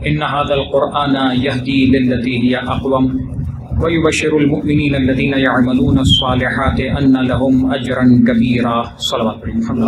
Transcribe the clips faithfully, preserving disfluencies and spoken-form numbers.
इन्न हाज़ल क़ुरआन यहदी लिल्लती हिय अक़वम व युबश्शिरुल मुमिनीन अल्लज़ीना यअमलूना अस्सालिहाति अन्ना लहुम अजरन कबीरा। सल्लल्लाहु अलैहि वसल्लम।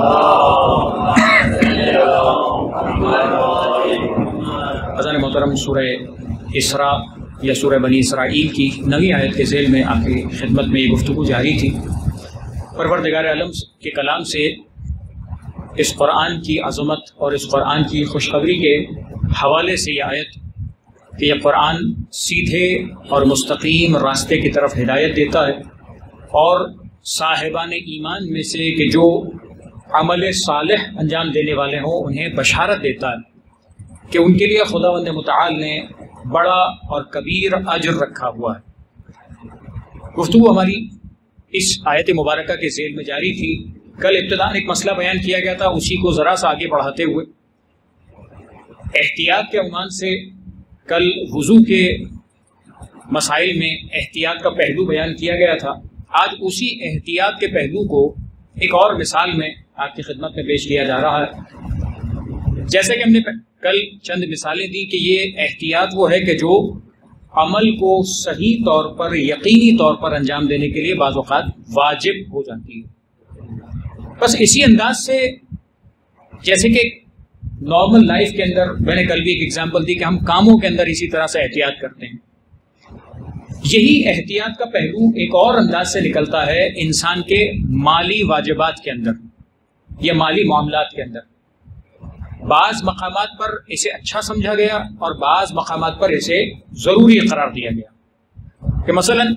अज़ान मोहतरम, सूरह इसरा या सूरह बनी इसराइल की नवी आयत के ज़ेल में आपकी खिदमत में ये गुफ्तगू जारी थी। परवरदिगार आलम के कलाम से इस कुरान की अज़मत और इस कुरान की खुशखबरी के हवाले से ये आयत कि यह कुरान सीधे और मुस्तकीम रास्ते की तरफ हिदायत देता है और साहिबान ईमान में से कि जो अमल सालिह अंजाम देने वाले हों उन्हें बशारत देता है कि उनके लिए खुदावंद मुतआल ने बड़ा और कबीर अजर रखा हुआ है। गुफ्तगू हमारी इस आयत मुबारका के ज़ेल में जारी थी। कल इब्तिदान एक मसला बयान किया गया था, उसी को ज़रा सा आगे बढ़ाते हुए एहतियात के उन्वान से कल वुज़ू के मसाइल में एहतियात का पहलू बयान किया गया था। आज उसी एहतियात के पहलू को एक और मिसाल में आपकी खिदमत में पेश किया जा रहा है। जैसे कि हमने कल चंद मिसालें दी कि ये एहतियात वो है कि जो अमल को सही तौर पर, यकीनी तौर पर अंजाम देने के लिए बाज़ औक़ात वाजिब हो जाती है। बस इसी अंदाज से जैसे कि नॉर्मल लाइफ के अंदर, मैंने कल भी एक एग्जांपल दी कि हम कामों के अंदर इसी तरह से एहतियात करते हैं, यही एहतियात का पहलू एक और अंदाज से निकलता है इंसान के माली वाजिबात के अंदर या माली मामलात के अंदर। बाज़ मकामात पर इसे अच्छा समझा गया और बाज़ मकामात पर इसे ज़रूरी करार दिया गया कि मसलन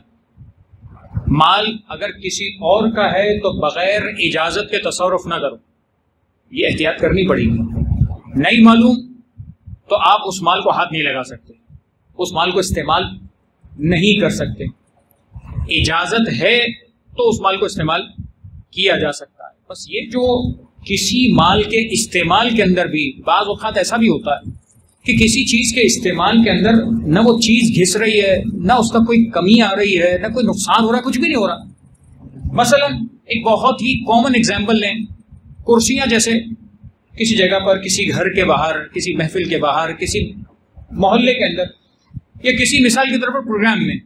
माल अगर किसी और का है तो बग़ैर इजाज़त के तसर्रुफ़ ना करो, ये एहतियात करनी पड़ेगी। नहीं मालूम तो आप उस माल को हाथ नहीं लगा सकते, उस माल को इस्तेमाल नहीं कर सकते। इजाज़त है तो उस माल को इस्तेमाल किया जा सकता है। बस ये जो किसी माल के इस्तेमाल के अंदर भी बाज़ वक़्त ऐसा भी होता है कि किसी चीज़ के इस्तेमाल के अंदर न वो चीज़ घिस रही है, न उसका कोई कमी आ रही है, न कोई नुकसान हो रहा है, कुछ भी नहीं हो रहा। मसलन एक बहुत ही कॉमन एग्जांपल लें, कुर्सियाँ जैसे किसी जगह पर, किसी घर के बाहर, किसी महफिल के बाहर, किसी मोहल्ले के अंदर या किसी मिसाल की तरफ पर प्रोग्राम में,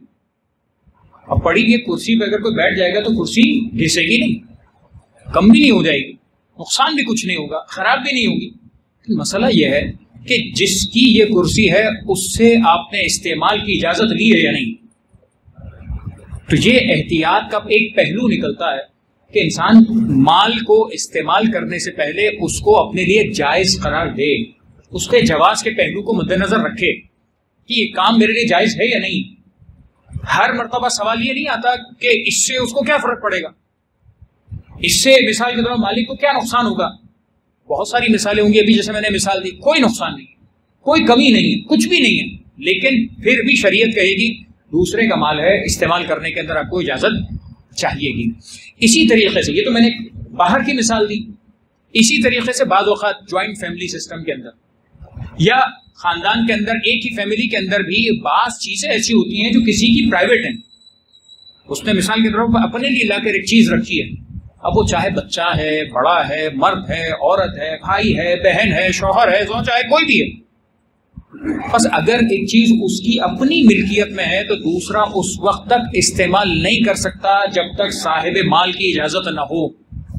अब पड़ी हुई कुर्सी पर अगर कोई बैठ जाएगा तो कुर्सी घिसेगी नहीं, कम भी नहीं हो जाएगी, नुकसान भी कुछ नहीं होगा, खराब भी नहीं होगी। तो मसला यह है कि जिसकी ये कुर्सी है उससे आपने इस्तेमाल की इजाजत ली है या नहीं। तो ये एहतियात का एक पहलू निकलता है कि इंसान माल को इस्तेमाल करने से पहले उसको अपने लिए जायज करार दे, उसके जवाज के पहलू को मद्देनजर रखे कि ये काम मेरे लिए जायज है या नहीं। हर मर्तबा सवाल ये नहीं आता कि इससे उसको क्या फर्क पड़ेगा, इससे मिसाल के तौर पर मालिक को क्या नुकसान होगा। बहुत सारी मिसालें होंगी, अभी जैसे मैंने मिसाल दी, कोई नुकसान नहीं, कोई कमी नहीं है, कुछ भी नहीं है, लेकिन फिर भी शरीयत कहेगी दूसरे का माल है, इस्तेमाल करने के अंदर आपको इजाजत चाहिएगी। इसी तरीके से, ये तो मैंने बाहर की मिसाल दी, इसी तरीके से बाद वक़्त ज्वाइंट फैमिली सिस्टम के अंदर या खानदान के अंदर, एक ही फैमिली के अंदर भी बास चीजें ऐसी होती हैं जो किसी की प्राइवेट हैं, उसने मिसाल के तौर पर अपने लिए लाकर एक चीज रखी है। अब वो चाहे बच्चा है, बड़ा है, मर्द है, औरत है, भाई है, बहन है, शौहर है, जो चाहे कोई भी है, बस अगर एक चीज उसकी अपनी मिल्कियत में है तो दूसरा उस वक्त तक इस्तेमाल नहीं कर सकता जब तक साहिब माल की इजाजत न हो।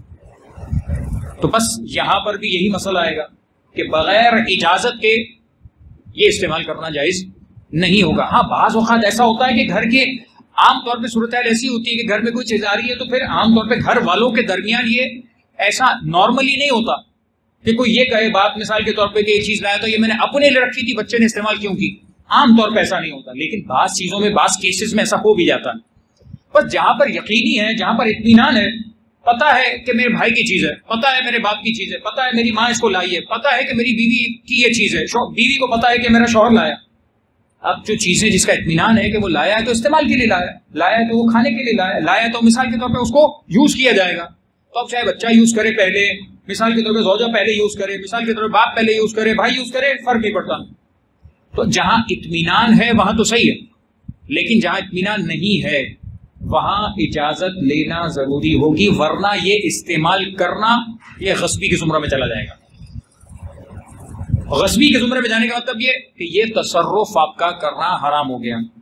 तो बस यहां पर भी यही मसला आएगा कि बगैर इजाजत के ये इस्तेमाल करना जायज नहीं होगा। हाँ, बाज़ वक़्त ऐसा होता है कि घर के आम तौर पे सूरत ऐसी होती है कि घर में कोई चीज आ रही है तो फिर आम तौर पे घर वालों के दरमियान ये ऐसा नॉर्मली नहीं होता कि कोई ये कहे, बात मिसाल के तौर पे कि ये चीज लाया तो ये मैंने अपने लिए रखी थी, बच्चे ने इस्तेमाल क्यों की। आम तौर पे ऐसा नहीं होता, लेकिन बाज़ चीजों में, बाज़ केसेस में ऐसा हो भी जाता है। बस जहां पर यकीनी है, जहां पर इत्मीनान है, पता है कि मेरे भाई की चीज है, पता है मेरे बाप की चीज है, पता है मेरी माँ इसको लाई है, पता है कि मेरी बीवी की ये चीज है, बीवी को पता है कि मेरा शौहर लाया। अब जो चीजें जिसका इत्मीनान है कि वो लाया है तो इस्तेमाल के लिए लाया, लाया है तो वो खाने के लिए लाया, लाया है तो मिसाल के तौर पे उसको यूज किया जाएगा। तो अब चाहे बच्चा यूज करे पहले, मिसाल के तौर पे ज़ौजा पहले यूज करे, मिसाल के तौर पे बाप पहले यूज करे, भाई यूज करे, फर्क नहीं पड़ता। तो जहां इत्मीनान है वहां तो सही है, लेकिन जहां इत्मीनान नहीं है वहां इजाजत लेना जरूरी होगी, वरना ये इस्तेमाल करना ये गस्बी की जुमरा में चला जाएगा। غصبی کے زمرے میں جانے کا مطلب یہ کہ یہ تصرف آپ کا کرنا حرام ہو گیا.